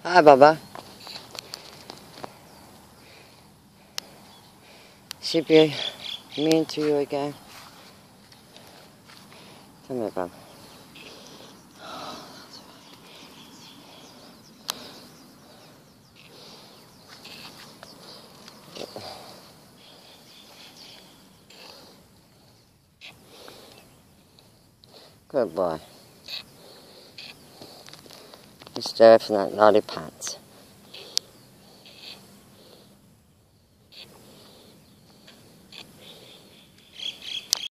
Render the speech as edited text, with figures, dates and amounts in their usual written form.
Hi, Bubba. She be mean to you again? Come here, Bubba. Good boy. You stay away from that naughty pants.